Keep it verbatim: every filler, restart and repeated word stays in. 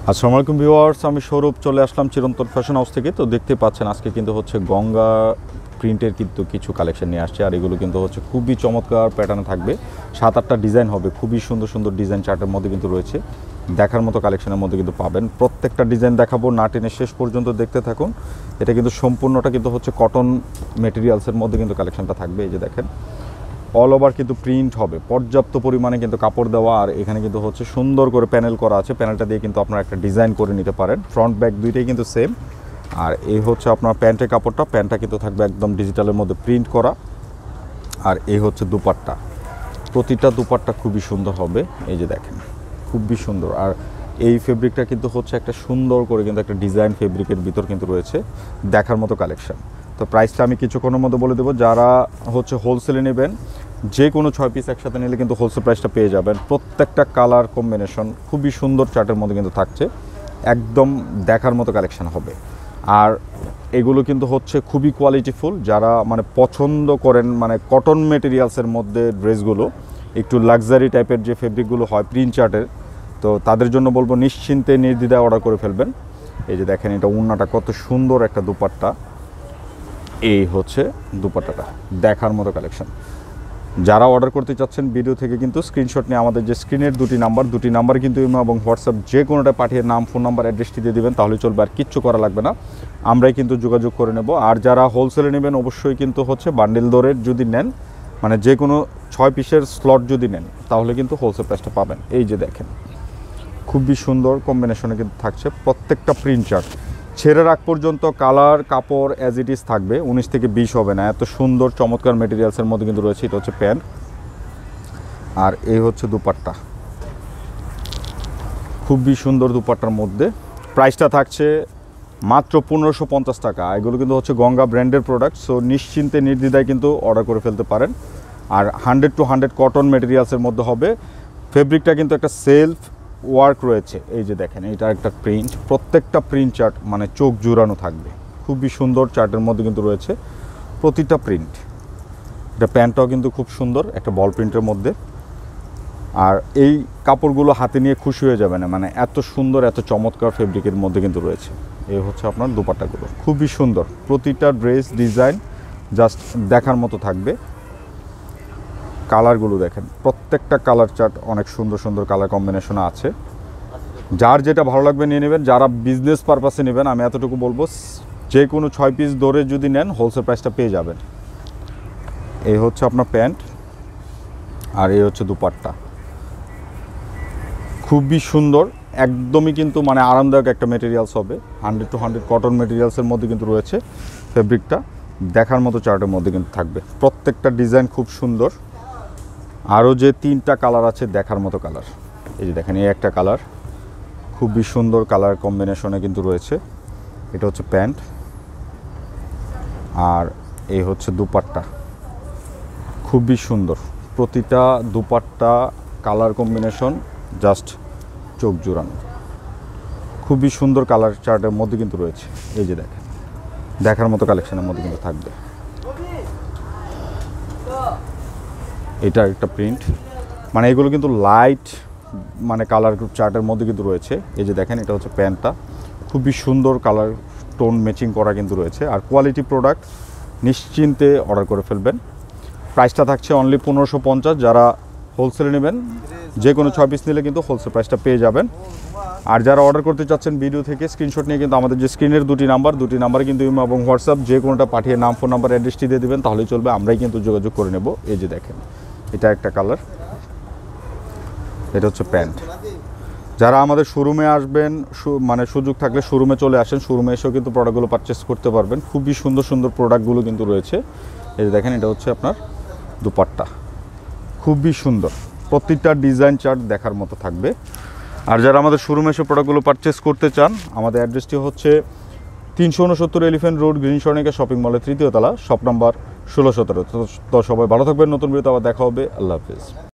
আসসালামু আলাইকুম ভিউয়ার্স, আমি সৌরভ চলে আসলাম চিরন্তন ফ্যাশন হাউস থেকে। তো দেখতে পাচ্ছেন আজকে কিন্তু হচ্ছে গঙ্গা প্রিন্টের কিন্তু কিছু কালেকশন নিয়ে আসছে, আর এগুলো কিন্তু হচ্ছে খুবই চমৎকার প্যাটার্নে থাকবে। সাত আটটা ডিজাইন হবে, খুবই সুন্দর সুন্দর ডিজাইন চার্টের মধ্যে কিন্তু রয়েছে, দেখার মতো কালেকশনের মধ্যে কিন্তু পাবেন। প্রত্যেকটা ডিজাইন দেখাবো, না টেনে শেষ পর্যন্ত দেখতে থাকুন। এটা কিন্তু সম্পূর্ণটা কিন্তু হচ্ছে কটন মেটেরিয়ালসের মধ্যে কিন্তু কালেকশনটা থাকবে। এই যে দেখেন, অল ওভার কিন্তু প্রিন্ট হবে, পর্যাপ্ত পরিমাণে কিন্তু কাপড় দেওয়া, আর এখানে কিন্তু হচ্ছে সুন্দর করে প্যানেল করা আছে। প্যানেলটা দিয়ে কিন্তু আপনারা একটা ডিজাইন করে নিতে পারেন। ফ্রন্ট ব্যাক দুইটাই কিন্তু সেম। আর এই হচ্ছে আপনার প্যান্টের কাপড়টা, প্যান্টটা কিন্তু থাকবে একদম ডিজিটালের মধ্যে প্রিন্ট করা। আর এই হচ্ছে দুপাট্টা, প্রতিটা দুপাট্টা খুবই সুন্দর হবে। এই যে দেখেন, খুবই সুন্দর। আর এই ফেব্রিকটা কিন্তু হচ্ছে একটা সুন্দর করে কিন্তু একটা ডিজাইন ফেব্রিকের ভিতর কিন্তু রয়েছে, দেখার মতো কালেকশন। তো প্রাইসটা আমি কিছুক্ষণের মধ্যে বলে দেবো। যারা হচ্ছে হোলসেলে নেবেন, যে কোনো ছয় পিস একসাথে নিলে কিন্তু হোলসেল প্রাইসটা পেয়ে যাবেন। প্রত্যেকটা কালার কম্বিনেশন খুবই সুন্দর চার্টের মধ্যে কিন্তু থাকছে, একদম দেখার মতো কালেকশন হবে। আর এগুলো কিন্তু হচ্ছে খুবই কোয়ালিটিফুল। যারা মানে পছন্দ করেন মানে কটন মেটেরিয়ালসের মধ্যে ড্রেসগুলো, একটু লাক্সারি টাইপের যে ফেব্রিকগুলো হয় প্রিন্ট চার্টের, তো তাদের জন্য বলবো নিশ্চিন্তে নির্দ্বিধায় অর্ডার করে ফেলবেন। এই যে দেখেন, এটা ওড়নাটা কত সুন্দর একটা দুপাট্টা। এই হচ্ছে দুপাট্টাটা, দেখার মতো কালেকশন। যারা অর্ডার করতে চাচ্ছেন ভিডিও থেকে কিন্তু স্ক্রিনশট নিয়ে আমাদের যে স্ক্রিনের দুটি নাম্বার দুটি নাম্বার কিন্তু ইমো এবং হোয়াটসঅ্যাপ যে কোনোটা পাঠিয়ে নাম, ফোন নাম্বার, অ্যাড্রেসটি দিয়ে দেবেন, তাহলে চলবে। আর কিচ্ছু করা লাগবে না, আমরাই কিন্তু যোগাযোগ করে নেব। আর যারা হোলসেলে নেবেন অবশ্যই কিন্তু হচ্ছে বান্ডেল দরের যদি নেন, মানে যে কোনো ছয় পিসের স্লট যদি নেন, তাহলে কিন্তু হোলসেল প্রাইসটা পাবেন। এই যে দেখেন, খুবই সুন্দর কম্বিনেশনে কিন্তু থাকছে প্রত্যেকটা প্রিন্ট চার্ট। ছেড়ের আগ পর্যন্ত কালার কাপড় অ্যাজ ইট ইজ থাকবে, উনিশ থেকে বিশ হবে না, এত সুন্দর চমৎকার মেটেরিয়ালসের মধ্যে কিন্তু রয়েছে। এটা হচ্ছে প্যান্ট, আর এই হচ্ছে দুপাট্টা, খুবই সুন্দর দুপাট্টার মধ্যে। প্রাইসটা থাকছে মাত্র পনেরোশো পঞ্চাশ টাকা। এগুলো কিন্তু হচ্ছে গঙ্গা ব্র্যান্ডের প্রোডাক্ট, সো নিশ্চিন্তে নির্দ্বিধায় কিন্তু অর্ডার করে ফেলতে পারেন। আর হান্ড্রেড টু হান্ড্রেড কটন মেটেরিয়ালসের মধ্যে হবে। ফেব্রিকটা কিন্তু একটা সেলফ ওয়ার্ক রয়েছে। এই যে দেখেন, এটা একটা প্রিন্ট, প্রত্যেকটা প্রিন্ট চার্ট মানে চোখ জুড়ানো থাকবে, খুবই সুন্দর চার্টের মধ্যে কিন্তু রয়েছে প্রতিটা প্রিন্ট। এটা প্যান্টটাও কিন্তু খুব সুন্দর, একটা বল প্রিন্টের মধ্যে। আর এই কাপড়গুলো হাতে নিয়ে খুশি হয়ে যাবে না, মানে এত সুন্দর এত চমৎকার ফেব্রিকের মধ্যে কিন্তু রয়েছে। এই হচ্ছে আপনার দুপাট্টাগুলো, খুবই সুন্দর। প্রতিটা ড্রেস ডিজাইন জাস্ট দেখার মতো থাকবে। কালারগুলো দেখেন, প্রত্যেকটা কালার চার্ট অনেক সুন্দর সুন্দর কালার কম্বিনেশন আছে। যার যেটা ভালো লাগবে নিয়ে নেবেন। যারা বিজনেস পারপাসে নেবেন, আমি এতটুকু বলবো, যে কোনো ছয় পিস ধরে যদি নেন হোলসেল প্রাইসটা পেয়ে যাবেন। এই হচ্ছে আপনার প্যান্ট, আর এই হচ্ছে দুপাট্টা, খুবই সুন্দর, একদমই কিন্তু মানে আরামদায়ক একটা মেটেরিয়ালস হবে। হান্ড্রেড টু হান্ড্রেড কটন মেটেরিয়ালসের মধ্যে কিন্তু রয়েছে ফেব্রিকটা, দেখার মতো চার্টের মধ্যে কিন্তু থাকবে। প্রত্যেকটা ডিজাইন খুব সুন্দর। আরও যে তিনটা কালার আছে দেখার মতো কালার, এই যে দেখেন, এই একটা কালার খুবই সুন্দর কালার কম্বিনেশনে কিন্তু রয়েছে। এটা হচ্ছে প্যান্ট, আর এই হচ্ছে দুপাট্টা, খুবই সুন্দর। প্রতিটা দুপাট্টা কালার কম্বিনেশন জাস্ট চোখ জুড়ানো, খুবই সুন্দর কালার চার্টের মধ্যে কিন্তু রয়েছে। এই যে দেখেন, দেখার মতো কালেকশনের মধ্যে কিন্তু থাকবে। এটা একটা প্রিন্ট, মানে এগুলো কিন্তু লাইট মানে কালার চার্টের মধ্যে কিন্তু রয়েছে। এই যে দেখেন, এটা হচ্ছে প্যান্টটা, খুবই সুন্দর কালার টোন ম্যাচিং করা কিন্তু রয়েছে। আর কোয়ালিটি প্রোডাক্ট, নিশ্চিন্তে অর্ডার করে ফেলবেন। প্রাইসটা থাকছে অনলি পনেরোশো পঞ্চাশ। যারা হোলসেলে নেবেন, যে কোনো ছয় পিস নিলে কিন্তু হোলসেল প্রাইসটা পেয়ে যাবেন। আর যারা অর্ডার করতে চাচ্ছেন ভিডিও থেকে স্ক্রিনশট নিয়ে কিন্তু আমাদের যে স্ক্রিনের দুটি নাম্বার দুটি নাম্বারে কিন্তু ইমো এবং হোয়াটসঅ্যাপ যে কোনোটা পাঠিয়ে নাম, ফোন নাম্বার, অ্যাড্রেসটি দিয়ে দেবেন, তাহলেই চলবে। আমরাই কিন্তু যোগাযোগ করে নেব। এই যে দেখেন, এটা একটা কালার, এটা হচ্ছে প্যান্ট। যারা আমাদের শোরুমে আসবেন, মানে সুযোগ থাকলে শোরুমে চলে আসেন, শোরুমে এসেও কিন্তু প্রোডাক্টগুলো পারচেস করতে পারবেন। খুবই সুন্দর সুন্দর প্রোডাক্টগুলো কিন্তু রয়েছে। এই যে দেখেন, এটা হচ্ছে আপনার দুপাট্টা, খুবই সুন্দর। প্রতিটা ডিজাইন চার্ট দেখার মতো থাকবে। আর যারা আমাদের শোরুমে এসে প্রোডাক্টগুলো পারচেস করতে চান, আমাদের অ্যাড্রেসটি হচ্ছে তিনশো উনসত্তর elephant road, green Swarnika shopping মলের তৃতীয় তলা, শপ নাম্বার ষোলো সতেরো। তো সবাই ভালো থাকবেন, নতুন ভিডিওতে আবার দেখা হবে। আল্লাহ হাফিজ।